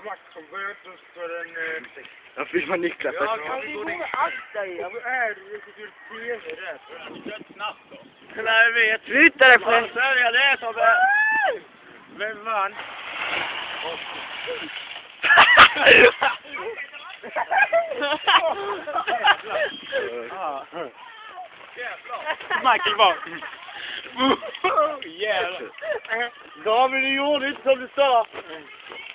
Max som böter för en... Jag filmar Niklas. Ja, kan vi gå med akta i? Vad är det? Det är så rätt. Det är snabbt då. Nej, jag vet. Flytta dig för... Sälja det som är... Vem vann? Michael var... Jävlar. David, du gjorde inte som du sa.